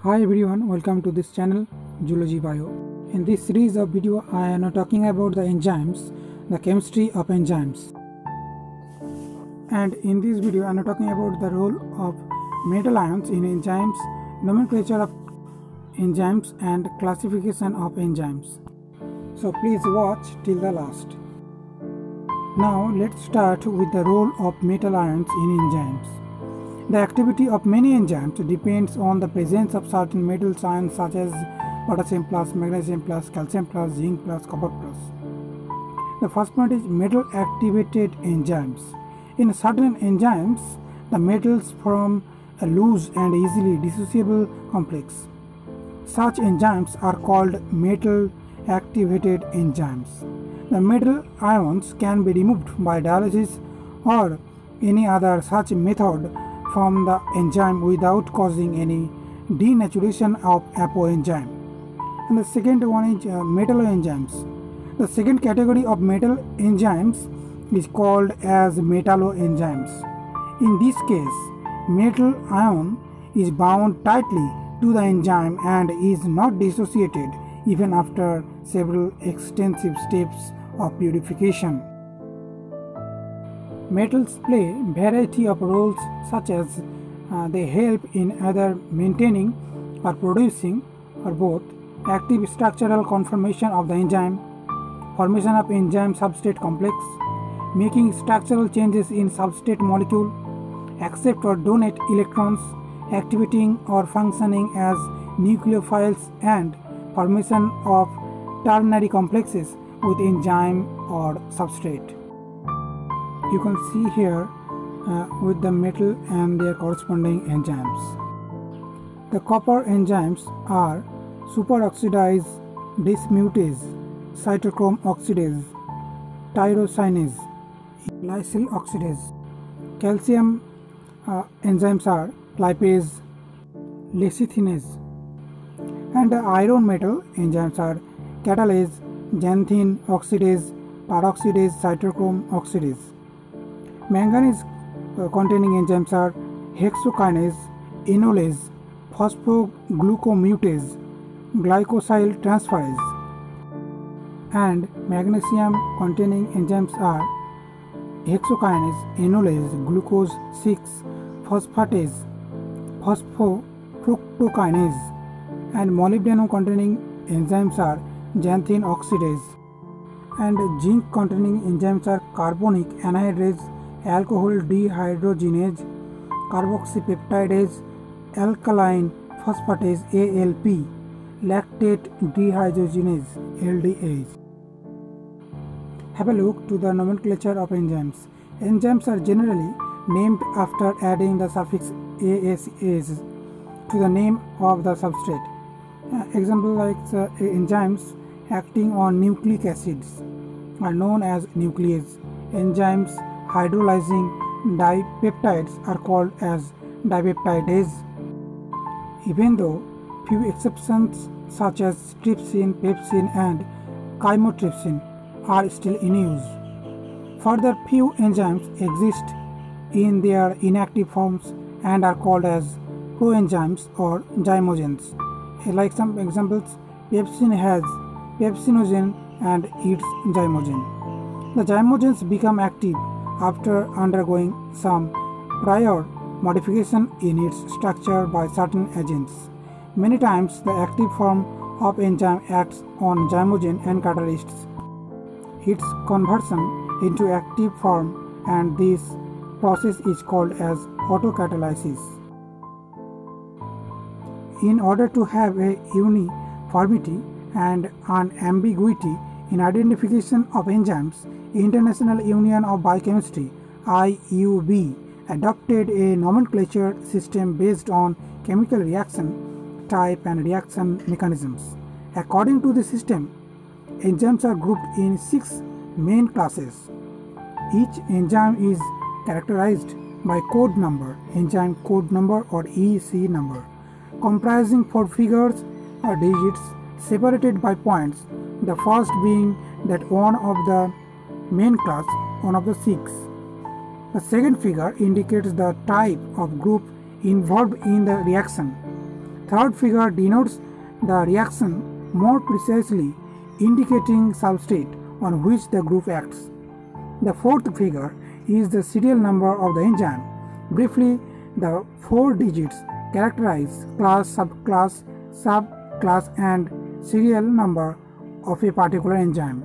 Hi everyone, welcome to this channel Zoology Bio. In this series of video I am talking about the enzymes, the chemistry of enzymes. And in this video I am talking about the role of metal ions in enzymes, nomenclature of enzymes and classification of enzymes. So please watch till the last. Now let's start with the role of metal ions in enzymes. The activity of many enzymes depends on the presence of certain metal ions such as potassium plus, magnesium plus, calcium plus, zinc plus, copper plus. The first point is metal activated enzymes. In certain enzymes, the metals form a loose and easily dissociable complex. Such enzymes are called metal activated enzymes. The metal ions can be removed by dialysis or any other such method from the enzyme without causing any denaturation of apoenzyme. And the second one is metalloenzymes. The second category of metal enzymes is called as metalloenzymes. In this case, metal ion is bound tightly to the enzyme and is not dissociated even after several extensive steps of purification. Metals play a variety of roles such as they help in either maintaining or producing or both active structural conformation of the enzyme, formation of enzyme substrate complex, making structural changes in substrate molecule, accept or donate electrons, activating or functioning as nucleophiles, and formation of ternary complexes with enzyme or substrate. You can see here with the metal and their corresponding enzymes. The copper enzymes are superoxidase dismutase, cytochrome oxidase, tyrosinase, lysyl oxidase. Calcium enzymes are lipase, lecithinase. And the iron metal enzymes are catalase, xanthine oxidase, peroxidase, cytochrome oxidase. Manganese containing enzymes are hexokinase, enolase, phosphoglucomutase, glycosyl transferase. And magnesium containing enzymes are hexokinase, enolase, glucose 6 phosphatase, phosphofructokinase. And molybdenum containing enzymes are xanthine oxidase. And zinc containing enzymes are carbonic anhydrase, alcohol dehydrogenase, carboxypeptidase, alkaline phosphatase ALP, lactate dehydrogenase LDH. Have a look to the nomenclature of enzymes. Enzymes are generally named after adding the suffix ASAs to the name of the substrate. Example like enzymes acting on nucleic acids are known as nuclease. Enzymes hydrolyzing dipeptides are called as dipeptidase. Even though few exceptions such as trypsin, pepsin and chymotrypsin are still in use. Further, few enzymes exist in their inactive forms and are called as proenzymes or zymogens. Like some examples, pepsin has pepsinogen and its zymogen. The zymogens become active after undergoing some prior modification in its structure by certain agents. Many times the active form of enzyme acts on zymogen and catalysts its conversion into active form, and this process is called as autocatalysis. In order to have a uniformity and unambiguity in identification of enzymes, International Union of Biochemistry (IUB) adopted a nomenclature system based on chemical reaction type and reaction mechanisms. According to the system, enzymes are grouped in 6 main classes. Each enzyme is characterized by code number, enzyme code number or EC number, comprising 4 figures or digits separated by points, the first being that one of the main class, one of the 6. The second figure indicates the type of group involved in the reaction. Third figure denotes the reaction more precisely, indicating substrate on which the group acts. The fourth figure is the serial number of the enzyme. Briefly, the 4 digits characterize class, subclass, subclass and serial number of a particular enzyme.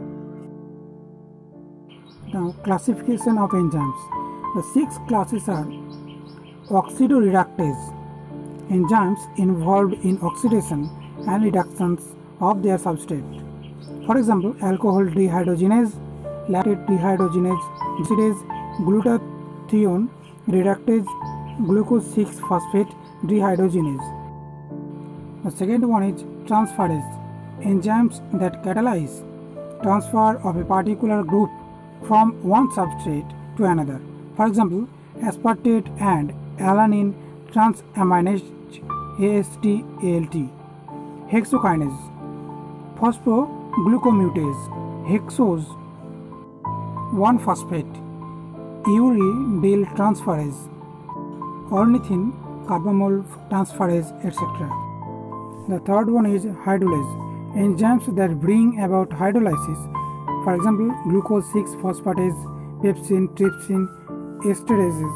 Now, classification of enzymes. The 6 classes are oxidoreductase, enzymes involved in oxidation and reductions of their substrate. For example, alcohol dehydrogenase, lactate dehydrogenase, oxidase, glutathione reductase, glucose 6-phosphate dehydrogenase. The second one is transferase, enzymes that catalyze transfer of a particular group from one substrate to another. For example, aspartate and alanine transaminase AST/ALT. Hexokinase, phosphoglucomutase, hexose 1-phosphate, uridyl transferase, ornithine carbamyl transferase, etc. The third one is hydrolase, enzymes that bring about hydrolysis. For example, glucose 6-phosphatase, pepsin, trypsin, esterases,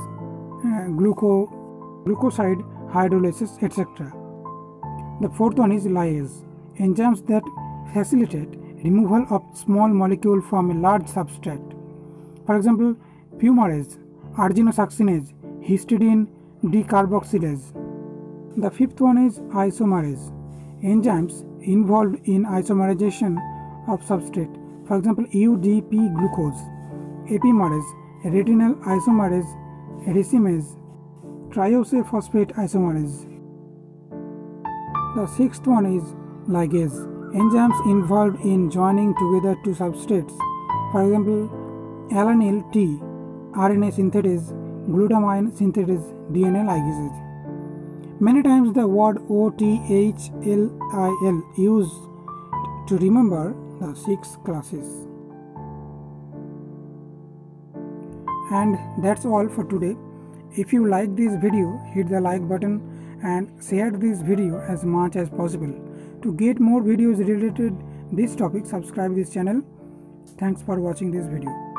glucoside hydrolysis, etc. The fourth one is lyase, enzymes that facilitate removal of small molecule from a large substrate. For example, fumarase, arginosuccinase, histidine decarboxylase. The fifth one is isomerase, enzymes involved in isomerization of substrate. For example, UDP glucose, epimerase, retinal isomerase, racemase, triose phosphate isomerase. The sixth one is ligase, enzymes involved in joining together two substrates. For example, alanine T, RNA synthetase, glutamine synthetase, DNA ligases. Many times the word OTHLIL used to remember the 6 classes. And that's all for today. If you like this video, hit the like button and share this video as much as possible. To get more videos related to this topic, subscribe this channel. Thanks for watching this video.